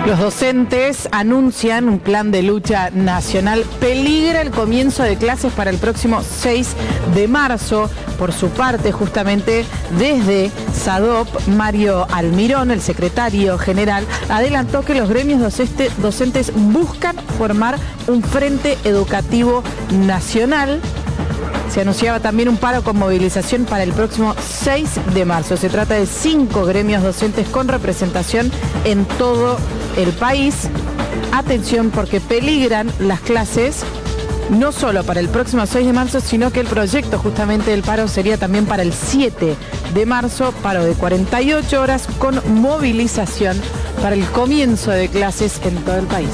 Los docentes anuncian un plan de lucha nacional. Peligra el comienzo de clases para el próximo 6 de marzo. Por su parte, justamente desde SADOP, Mario Almirón, el secretario general, adelantó que los gremios docentes buscan formar un frente educativo nacional. Se anunciaba también un paro con movilización para el próximo 6 de marzo. Se trata de 5 gremios docentes con representación en todo el país. Atención, porque peligran las clases no solo para el próximo 6 de marzo, sino que el proyecto justamente del paro sería también para el 7 de marzo, paro de 48 horas con movilización para el comienzo de clases en todo el país.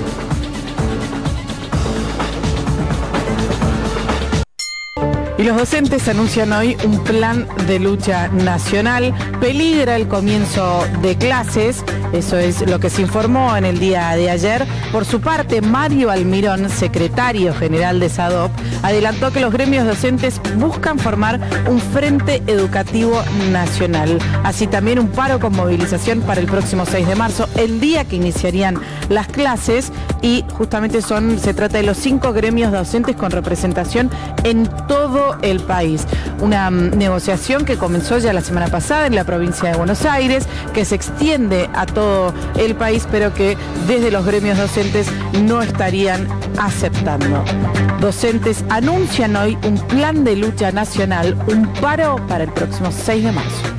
Y los docentes anuncian hoy un plan de lucha nacional. Peligra el comienzo de clases, eso es lo que se informó en el día de ayer. Por su parte, Mario Almirón, secretario general de SADOP, adelantó que los gremios docentes buscan formar un frente educativo nacional. Así también un paro con movilización para el próximo 6 de marzo, el día que iniciarían las clases, y justamente se trata de los 5 gremios docentes con representación en todo el país. Una negociación que comenzó ya la semana pasada en la provincia de Buenos Aires, que se extiende a todo el país, pero que desde los gremios docentes no estarían aceptando. Docentes anuncian hoy un plan de lucha nacional, un paro para el próximo 6 de marzo.